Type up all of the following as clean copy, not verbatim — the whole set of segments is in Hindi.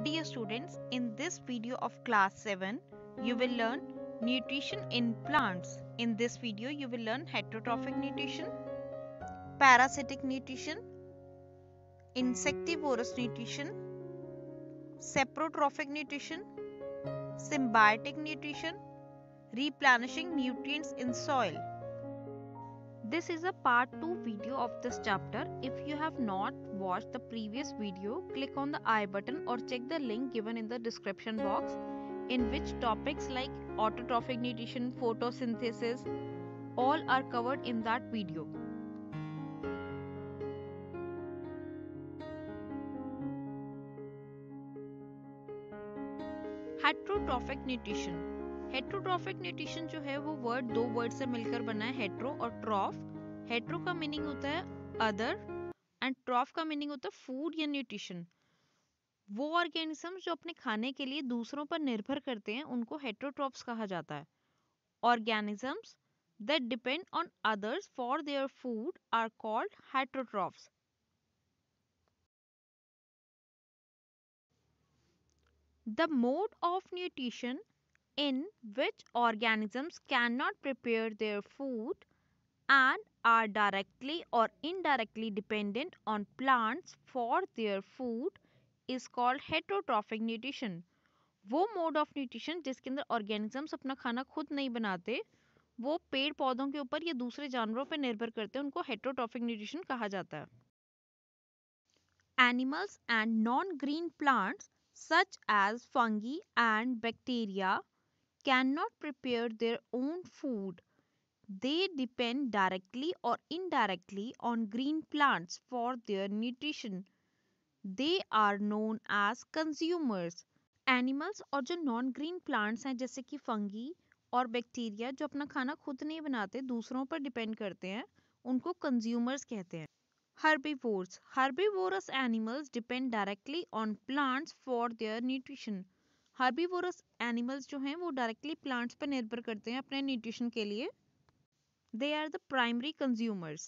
Dear students, in this video of class 7, you will learn nutrition in plants. In this video, you will learn heterotrophic nutrition, parasitic nutrition, insectivorous nutrition, saprotrophic nutrition, symbiotic nutrition, replenishing nutrients in soil. This is a part 2 video of this chapter. If you have not watched the previous video, click on the I button or check the link given in the description box, in which topics like autotrophic nutrition, photosynthesis, all are covered in that video. Heterotrophic nutrition. Heterotrophic nutrition जो है वो वर्ड दो वर्ड से मिलकर बना है, हेट्रो और ट्रॉफ. हेट्रो का मीनिंग होता है अदर एंड ट्रॉफ का मीनिंग होता है फूड या न्यूट्रिशन. वो ऑर्गेनिजम्स जो अपने खाने के लिए दूसरों पर निर्भर करते हैं उनको हेट्रोट्रॉफ्स कहा जाता है. Organisms that depend on others for their food are called heterotrophs. The mode of nutrition in which organisms cannot prepare their food and are directly or indirectly dependent on plants for their food is called heterotrophic nutrition. वो मोड ऑफ न्यूट्रिशन जिसके अंदर ऑर्गेनिजम्स अपना खाना खुद नहीं बनाते, वो पेड़ पौधों के ऊपर या दूसरे जानवरों पर निर्भर करते हैं, उनको हेटरोट्रॉफिक न्यूट्रिशन कहा जाता है. Animals and non-green plants such as fungi and bacteria cannot prepare their own food. They depend directly or indirectly on green plants for their nutrition. They are known as consumers. Animals और जो नॉन ग्रीन प्लांट्स हैं जैसे कि फंगी और बैक्टीरिया जो अपना खाना खुद नहीं बनाते, दूसरों पर डिपेंड करते हैं, उनको कंज्यूमर्स कहते हैं. Herbivores. Herbivorous animals depend directly on plants for their nutrition. Herbivorous animals जो हैं वो डायरेक्टली प्लांट्स पर निर्भर करते हैं अपने न्यूट्रिशन के लिए. They are the primary consumers.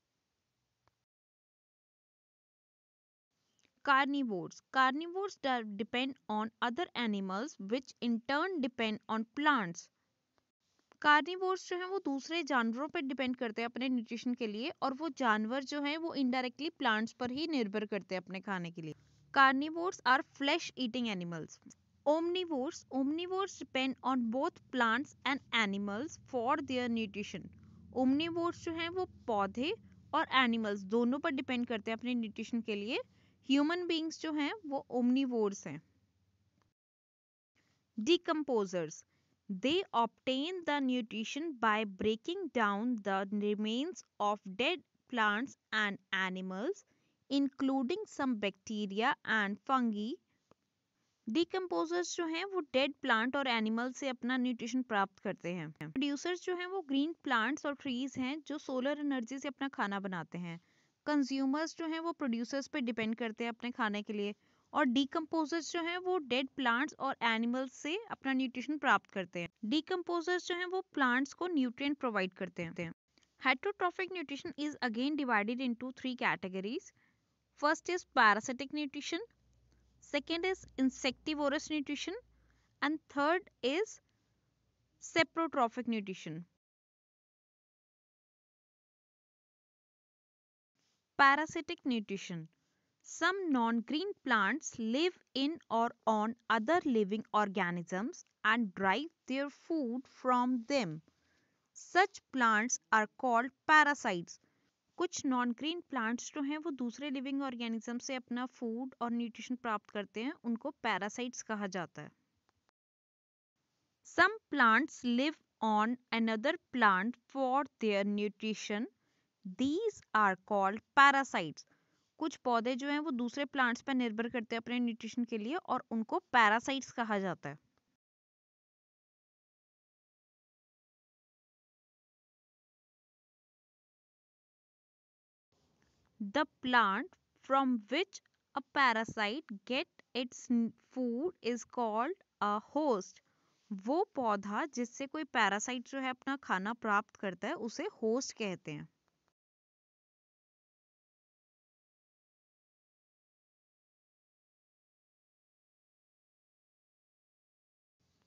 Carnivores. Carnivores depend on other animals which in turn depend on plants. Carnivores जो है वो दूसरे जानवरों पर डिपेंड करते हैं अपने न्यूट्रिशन के लिए, और वो जानवर जो है वो इनडायरेक्टली प्लांट्स पर ही निर्भर करते हैं अपने खाने के लिए. Carnivores are flesh eating animals. Omnivores depend on both plants and animals for their nutrition. Omnivores जो है वो पौधे और एनिमल्स दोनों पर डिपेंड करते हैं अपने न्यूट्रिशन के लिए. ह्यूमन बींग्स जो हैं वो ओमनिवोर्स हैं. Decomposers. They obtain the nutrition by breaking down the remains of dead plants and animals, including some bacteria and fungi. Decomposers जो हैं वो डेड प्लांट और एनिमल से अपना न्यूट्रिशन प्राप्त करते हैं. प्रोड्यूसर्स जो हैं वो ग्रीन प्लांट्स और ट्रीज हैं जो सोलर एनर्जी से अपना खाना बनाते हैं. कंज्यूमर्स जो हैं वो प्रोड्यूसर्स पे डिपेंड करते हैं अपने खाने के लिए, और डीकम्पोजर्स जो हैं वो डेड प्लांट्स और एनिमल्स से अपना न्यूट्रिशन प्राप्त करते हैं. डीकम्पोजर्स जो हैं वो प्लांट्स को न्यूट्रिएंट प्रोवाइड करते हैं. Heterotrophic nutrition is again divided into 3 categories. First is parasitic nutrition, second is insectivorous nutrition, and third is saprotrophic nutrition. Parasitic nutrition. Some non-green plants live in or on other living organisms and derive their food from them. Such plants are called parasites. कुछ नॉन ग्रीन प्लांट्स जो हैं वो दूसरे लिविंग ऑर्गेनिज्म से अपना फूड और न्यूट्रिशन प्राप्त करते हैं, उनको पैरासाइट्स कहा जाता है. Some plants live on another plant for their nutrition. These are called parasites. कुछ पौधे जो हैं वो दूसरे प्लांट्स पर निर्भर करते हैं अपने न्यूट्रिशन के लिए, और उनको पैरासाइट्स कहा जाता है. The plant from which a parasite get its food is called a host. वो पौधा जिससे कोई पैरासाइट जो है अपना खाना प्राप्त करता है उसे होस्ट कहते हैं.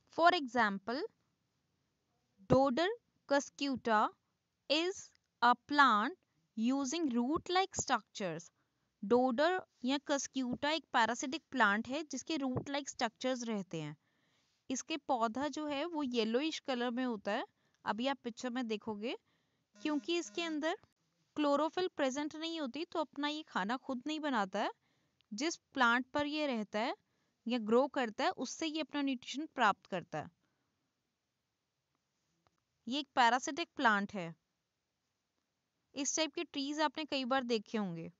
For example, Dodder cuscuta is a plant using root-like structures. Dodder या कस्क्यूटा एक पैरासिटिक प्लांट है जिसके रूट लाइक स्ट्रक्चर्स रहते हैं। इसके पौधा जो है वो येलोइश कलर में होता है। अभी आप पिक्चर में देखोगे, क्योंकि इसके अंदर क्लोरोफिल प्रेजेंट नहीं होती तो अपना ये खाना खुद नहीं बनाता है। जिस प्लांट पर ये रहता है या ग्रो करता है उससे ये अपना न्यूट्रिशन प्राप्त करता है। ये एक पैरासिटिक प्लांट है। इस टाइप के ट्रीज आपने कई बार देखे होंगे।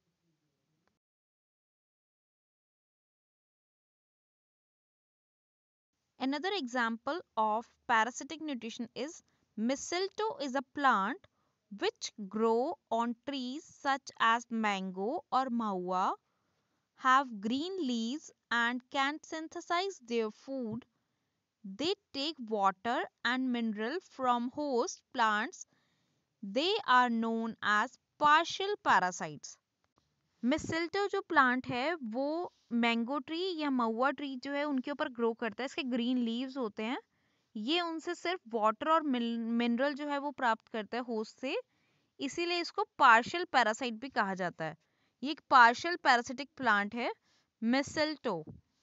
Another example of parasitic nutrition is mistletoe is a plant which grow on trees such as mango or maua, have green leaves and can synthesize their food. They take water and mineral from host plants. They are known as partial parasites. मिसल्टो जो प्लांट है वो मैंगो ट्री या महुआ ट्री जो है उनके ऊपर ग्रो करता है। इसके ग्रीन लीव्स होते हैं। ये उनसे सिर्फ वाटर और मिनरल जो है वो प्राप्त करता है होस्ट से, इसीलिए इसको पार्शियल पैरासाइट भी कहा जाता है। ये एक पार्शियल पैरासिटिक प्लांट है, mistletoe.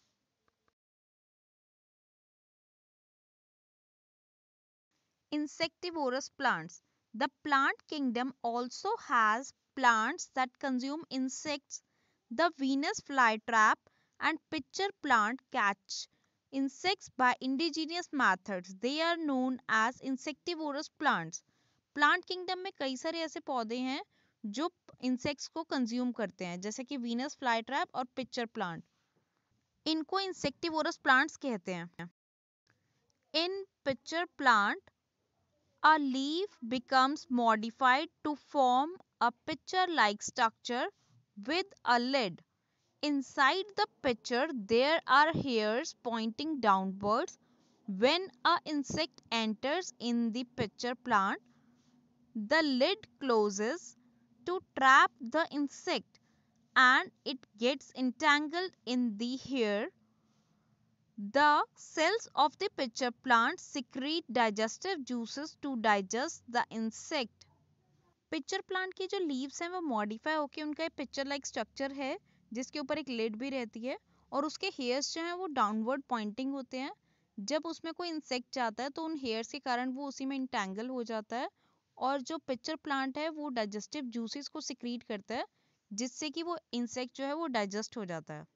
Insectivorous plants. The plant kingdom also has plants that consume insects. The Venus flytrap and pitcher plant catch insects by indigenous methods. They are known as insectivorous plants. Plant kingdom में कई सारे ऐसे पौधे हैं जो इंसेक्ट्स को कंज्यूम करते हैं, जैसे कि वीनस फ्लाईट्रैप और पिक्चर प्लांट। इनको इंसेक्टिवोरस प्लांट्स कहते हैं। In pitcher plant a leaf becomes modified to form a pitcher-like structure with a lid. Inside the pitcher, there are hairs pointing downwards. When an insect enters in the pitcher plant, the lid closes to trap the insect and it gets entangled in the hair. The cells of the pitcher plant secrete digestive juices to digest the insect. Pitcher plant की जो लीव्स हैं वो मॉडिफाई होके उनका एक पिक्चर लाइक स्ट्रक्चर है जिसके ऊपर एक लिड भी रहती है और उसके हेयर्स जो हैं वो डाउनवर्ड पॉइंटिंग होते हैं। जब उसमें कोई इंसेक्ट जाता है तो उन हेयर्स के कारण वो उसी में इंटैंगल हो जाता है और जो पिक्चर प्लांट है वो डाइजेस्टिव जूसेस को सिक्रीट करता है जिससे कि वो इंसेक्ट जो है वो डाइजेस्ट हो जाता है।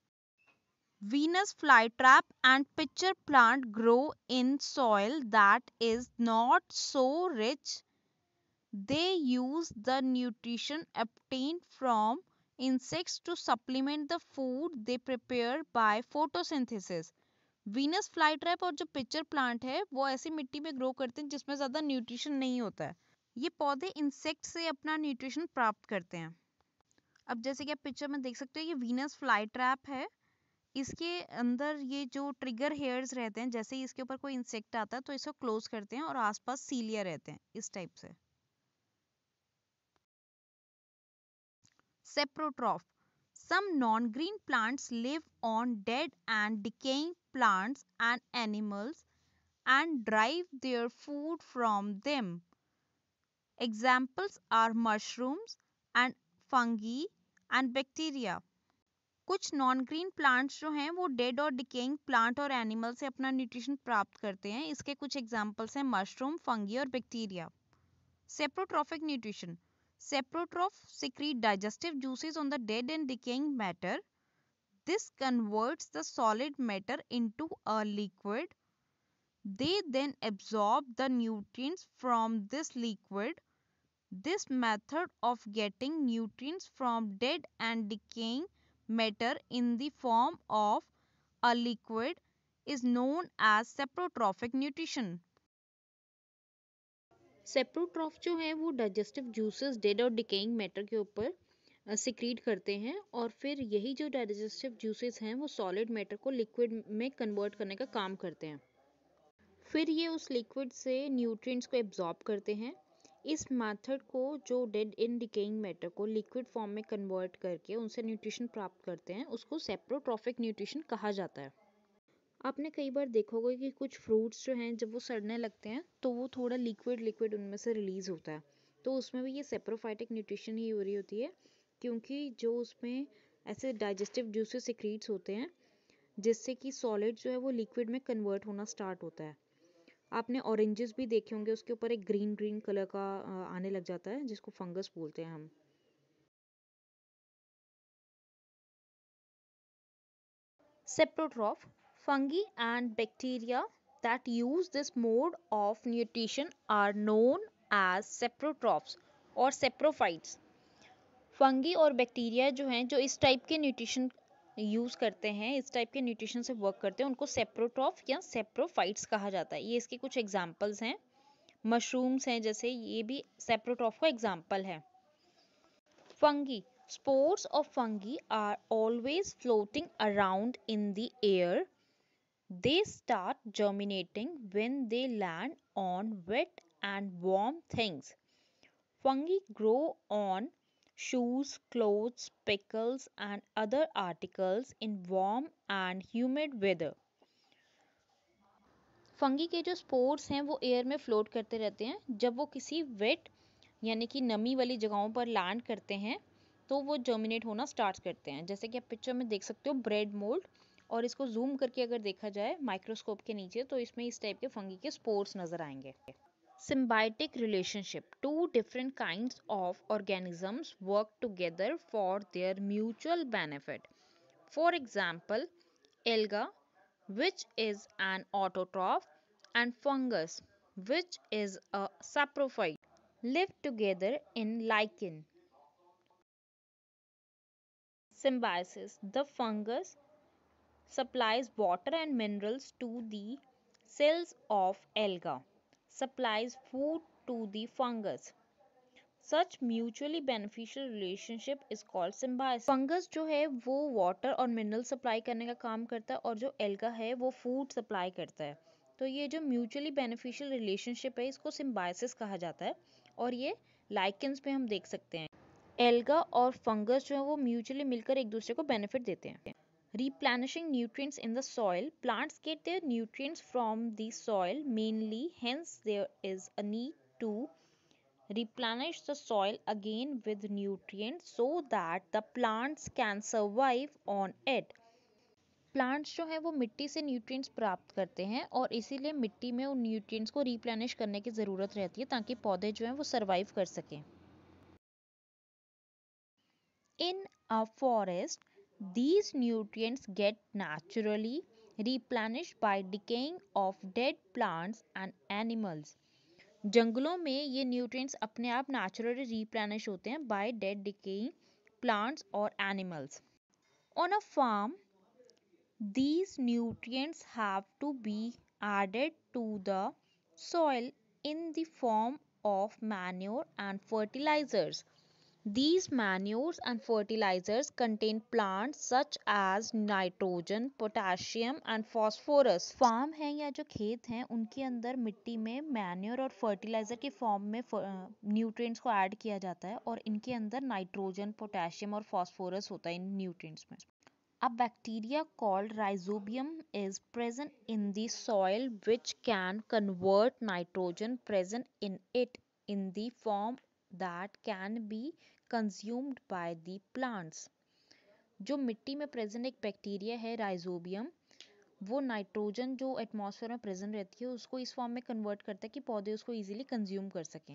Venus flytrap and pitcher plant grow in soil that is not so rich. They use the nutrition obtained from insects to supplement the food they prepare by photosynthesis. Venus flytrap और जो पिक्चर प्लांट है वो ऐसी मिट्टी में ग्रो करते हैं जिसमें ज़्यादा न्यूट्रिशन नहीं होता है। ये पौधे इंसेक्ट से अपना न्यूट्रिशन प्राप्त करते हैं। अब जैसे कि आप पिक्चर में देख सकते हो ये वीनस फ्लाईट्रैप है। इसके अंदर ये जो ट्रिगर हेयर्स रहते हैं, जैसे ही इसके ऊपर कोई इंसेक्ट आता है तो इसको क्लोज करते हैं और आसपास सीलिया रहते हैं इस टाइप से। Saprotroph. Some non-green plants live on dead and decaying plants and animals and derive their food from them. Examples are mushrooms and fungi and bacteria. कुछ नॉन ग्रीन प्लांट्स जो हैं वो डेड और डिकेइंग प्लांट और एनिमल से अपना न्यूट्रिशन प्राप्त करते हैं। इसके कुछ एग्जांपल्स हैं मशरूम, फंगी और bacteria. Saprotrophic nutrition. Saprotroph secrete digestive juices on the dead and decaying matter. This converts the solid matter into a liquid. They then absorb the nutrients from this liquid. This method of getting nutrients from dead and decaying matter in the form of a liquid is known as saprotrophic nutrition. Saprotroph जो है वो डाइजेस्टिव जूसेस डेड और डिकेइंग मैटर के ऊपर सिक्रीट करते हैं और फिर यही जो डाइजेस्टिव जूसेस हैं वो सॉलिड मैटर को लिक्विड में कन्वर्ट करने का काम करते हैं। फिर ये उस लिक्विड से न्यूट्रिएंट्स को एब्जॉर्ब करते हैं। इस मेथड को जो डेड इन डिकेइंग मैटर को लिक्विड फॉर्म में कन्वर्ट करके उनसे न्यूट्रिशन प्राप्त करते हैं उसको सेप्रोट्रॉफिक न्यूट्रिशन कहा जाता है। आपने कई बार देखा होगा कि कुछ फ्रूट्स जो हैं जब वो सड़ने लगते हैं तो वो थोड़ा लिक्विड लिक्विड उनमें से रिलीज होता है, तो उसमें भी ये सेप्रोफाइटिक न्यूट्रिशन ही हो रही होती है, क्योंकि जो उसमें ऐसे डाइजेस्टिव जूसेस सिक्रीट्स होते हैं जिससे कि सॉलिड जो है वो लिक्विड में कन्वर्ट होना स्टार्ट होता है। आपने ऑरेंजेस भी देखे होंगे, उसके ऊपर एक ग्रीन ग्रीन कलर का आने लग जाता है जिसको फंगस बोलते हैं हम। Saprotroph, fungi and bacteria that use this mode of nutrition are known as saprotrophs और saprophytes। फंगी और बैक्टीरिया जो हैं जो इस टाइप के न्यूट्रिशन यूज़ करते हैं, इस टाइप के न्यूट्रिशन से वर्क करते हैं, उनको सेप्रोट्रॉफ या सेप्रोफाइट्स कहा जाता है। ये इसके कुछ एग्जांपल्स हैं। मशरूम्स हैं जैसे, ये भी सेप्रोट्रॉफ का एग्जांपल है। Fungi. Spores of fungi are always floating around in the air. They start germinating when they land on wet and warm things. Fungi grow on shoes, clothes, pickles, and other articles in warm and humid weather. Fungi के जो स्पोर्स हैं वो एयर में फ्लोट करते रहते हैं। जब वो किसी वेट यानी कि नमी वाली जगहों पर लैंड करते हैं तो वो जर्मिनेट होना स्टार्ट करते हैं, जैसे कि आप पिक्चर में देख सकते हो ब्रेड मोल्ड, और इसको जूम करके अगर देखा जाए माइक्रोस्कोप के नीचे तो इसमें इस टाइप के फंगी के स्पोर्स नजर आएंगे। Symbiotic relationship. Two different kinds of organisms work together for their mutual benefit. For example, alga, which is an autotroph, and fungus, which is a saprophyte, live together in lichen. Symbiosis. The fungus supplies water and minerals to the cells of alga, supplies food to the fungus. Such mutually beneficial relationship is called symbiosis. Fungus जो है वो वाटर और मिनरल सप्लाई करने का काम करता है और जो एल्गा है वो फूड सप्लाई करता है। तो ये जो म्यूचुअली बेनिफिशियल रिलेशनशिप है इसको सिम्बायोसिस कहा जाता है, और ये लाइकेंस पे हम देख सकते हैं। एल्गा और फंगस जो है वो म्यूचुअली मिलकर एक दूसरे को बेनिफिट देते हैं। Replenishing nutrients in the soil. Plants get their nutrients from the soil mainly, hence there is a need to replenish the soil again with nutrients so that the plants can survive on it. Plants जो है वो मिट्टी से न्यूट्रिएंट्स प्राप्त करते हैं और इसीलिए मिट्टी में उन न्यूट्रिएंट्स को रिप्लेनिश करने की ज़रूरत रहती है ताकि पौधे जो हैं वो सरवाइव कर सकें। In a forest, these nutrients get naturally replenished by decaying of dead plants and animals. जंगलों में ये न्यूट्रिएंट्स अपने आप नेचुरली रिप्लेनिश होते हैं बाय डेड डिकेइंग प्लांट्स और animals. On a farm, these nutrients have to be added to the soil in the form of manure and fertilizers. These manures and fertilizers contain plants such as nitrogen, potassium and phosphorus. Farm है या जो खेत हैं उनके अंदर मिट्टी में मैन्योर और फर्टिलाइजर के फॉर्म में न्यूट्रिएंट्स को ऐड किया जाता है और इनके अंदर नाइट्रोजन, पोटेशियम और फास्फोरस होता है इन न्यूट्रिएंट्स में। A bacteria called rhizobium is present in the soil which can convert nitrogen present in it in the form that can be consumed by the plants. जो मिट्टी में प्रेजेंट एक बैक्टीरिया है राइजोबियम, वो नाइट्रोजन जो एटमॉस्फेयर में प्रेजेंट रहती है उसको इस फॉर्म में कन्वर्ट करता है कि पौधे उसको इजीली कंज्यूम कर सकें।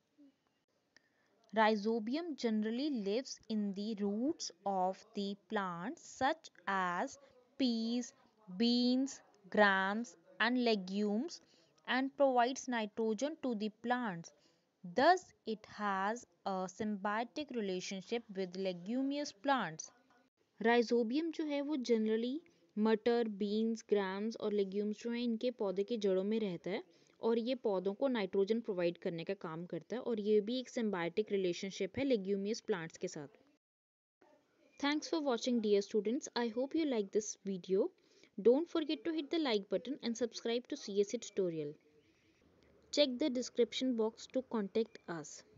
Rhizobium generally lives in the roots of the plants such as peas, beans, grams and legumes and provides nitrogen to the plants. Thus, it has a symbiotic relationship with leguminous plants. Rhizobium जो है वो जनरली मटर, बीन्स, ग्राम्स और लेग्यूम्स जो हैं इनके पौधे के जड़ों में रहता है और ये पौधों को नाइट्रोजन प्रोवाइड करने का काम करता है और ये भी एक सिम्बायोटिक रिलेशनशिप है लेग्यूमियस प्लांट्स के साथ। Thanks for watching dear students. I hope you like this video. Don't forget to hit the like button and subscribe to CSE tutorial. Check the description box to contact us.